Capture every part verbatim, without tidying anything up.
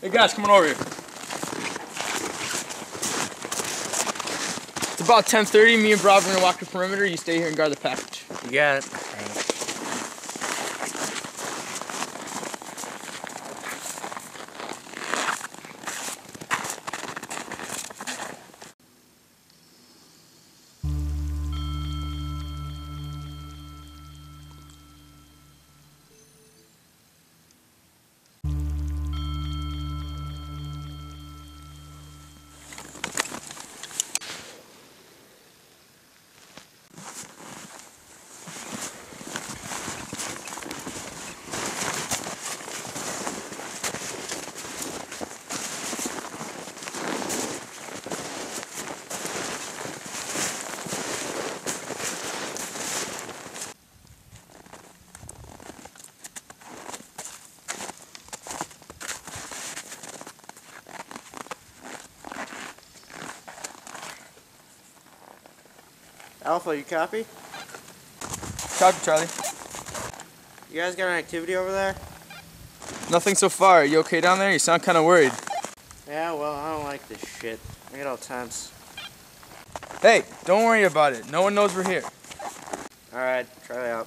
Hey guys, come on over here. It's about ten thirty. Me and Rob are gonna walk the perimeter. You stay here and guard the package. You got it. Alpha, you copy? Copy, Charlie. You guys got an activity over there? Nothing so far. You okay down there? You sound kind of worried. Yeah, well, I don't like this shit. I get all tense. Hey, don't worry about it. No one knows we're here. Alright, try it out.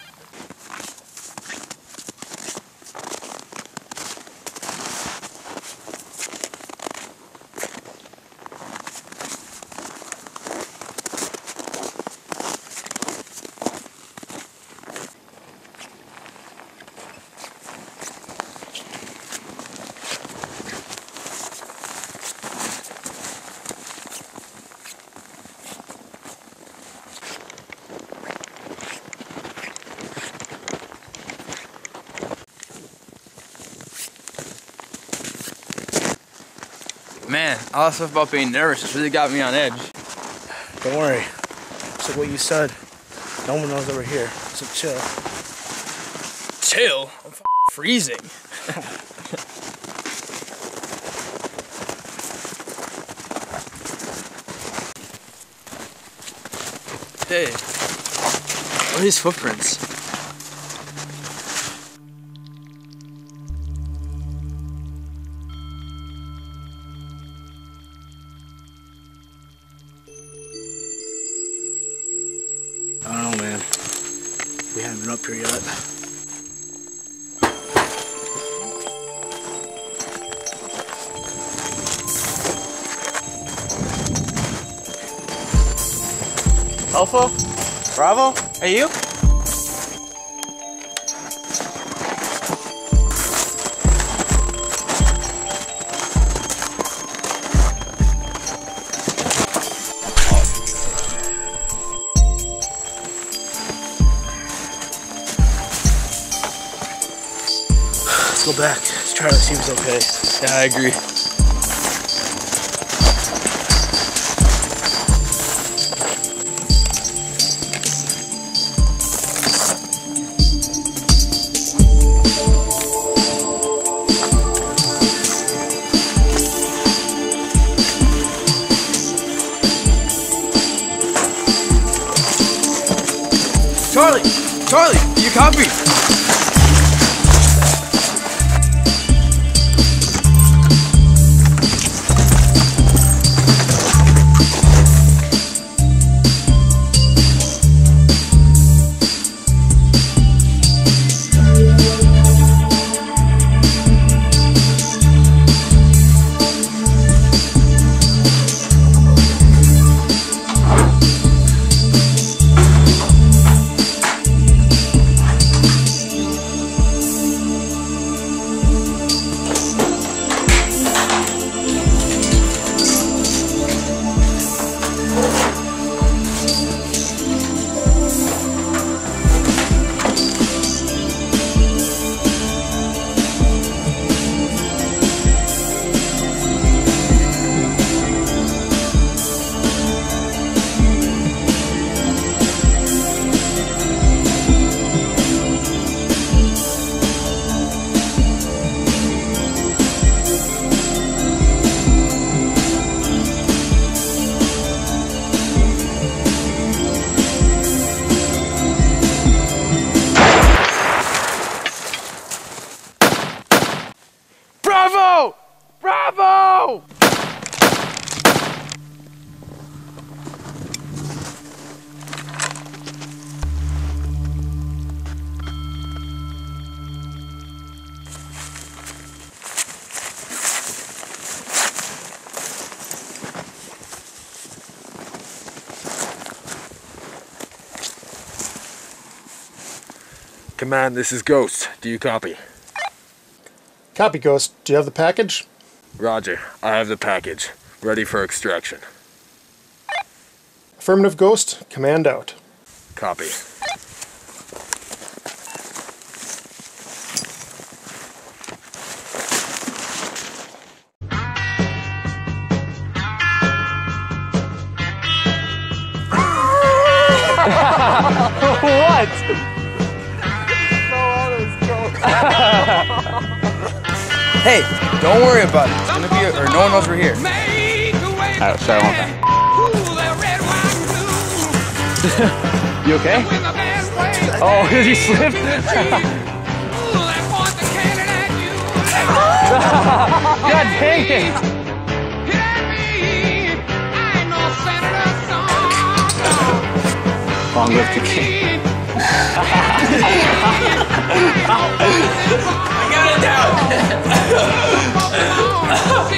Man, all that stuff about being nervous just really got me on edge. Don't worry. It's like what you said. No one knows that we're here, so chill. Chill? I'm f freezing. Hey, what are these footprints? I don't know, man. We haven't been up here yet. Alpha? Bravo? Are you? Let's go back. Let's try to see if he's okay. Yeah, I agree. Charlie! Charlie! You copy? Command, this is Ghost. Do you copy? Copy, Ghost. Do you have the package? Roger. I have the package. Ready for extraction. Affirmative, Ghost. Command out. Copy. What? Hey, don't worry about it. It's gonna be, a, or no one knows we're here. Alright, sorry, one time. You okay? Oh, did you slip? God dang it! Long live the king. I got it down!